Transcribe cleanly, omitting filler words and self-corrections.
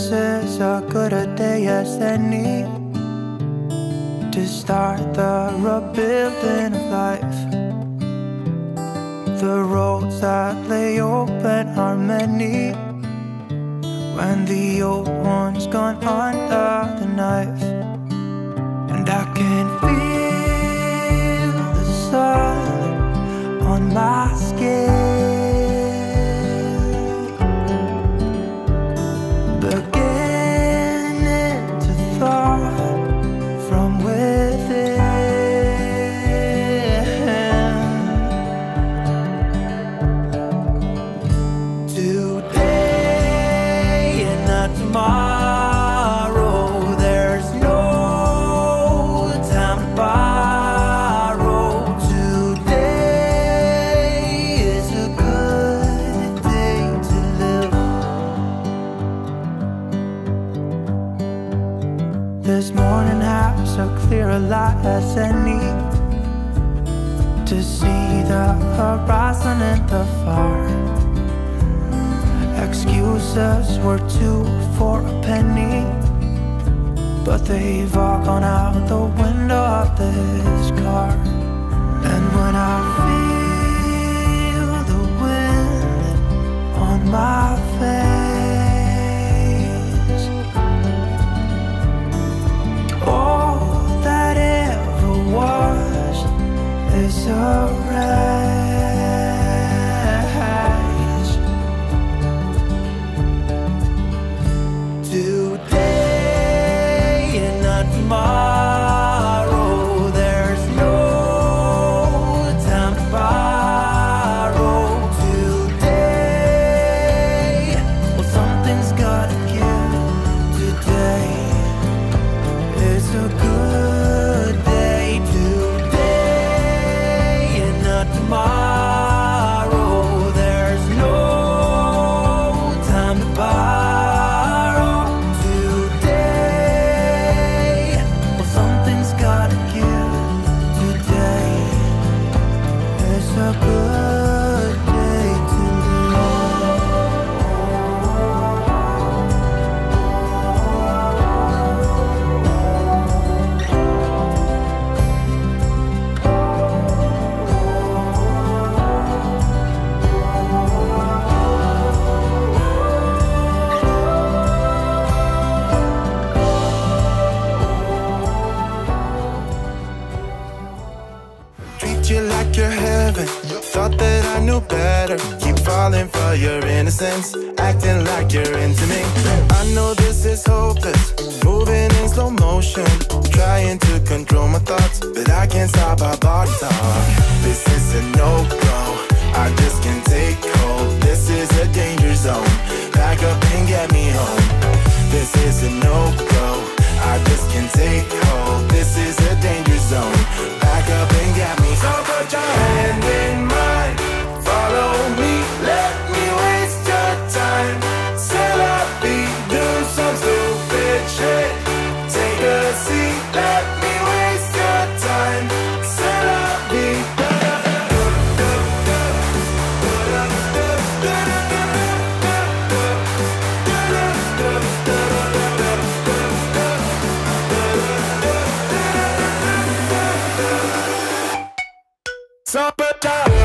This is as good a day as any to start the rebuilding of life. The roads that lay open are many when the old one's gone under the knife. And I can feel the sun on my skin, beginning to thaw from within. Today and not tomorrow, there's no time to borrow. Today is a good day to live. This morning has a clearer light as any to see the horizon in the far. Excuses were 2 for a penny, but they've all gone out the window of this car. And when I feel the wind on my face, all that ever was is a wreck. Today and not tomorrow, there's no time to borrow. Today, well, something's gotta give. Today is a good day. Today and not tomorrow, there's no time to borrow. A good day to treat you like you're heaven. Thought that I knew better. Keep falling for your innocence, acting like you're into me. I know this is hopeless, moving in slow motion, trying to control my thoughts, but I can't stop our body talk. This is a no-go, I just can't take hold. This is a danger zone, back up and get me home. This is a no-go, I just can't take hold. This is a danger zone, back up and get me home. So put your hand in mine, follow me, let me waste your time. C'est la vie, do some stupid shit. Take a seat, let me waste your time. C'est la vie. Summertime.